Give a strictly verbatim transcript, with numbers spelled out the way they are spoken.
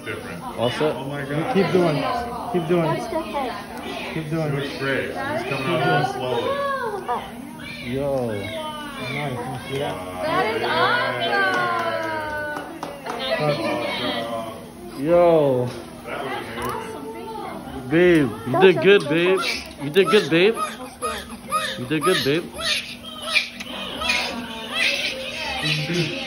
different. All set? Oh my god. Keep doing. Keep doing. Keep He doing. looks great. He's coming out real slowly. Yo. Nice. You see that? That is awesome. Yo. That was amazing. Babe, you did good, babe. You did good, babe. You did good, babe.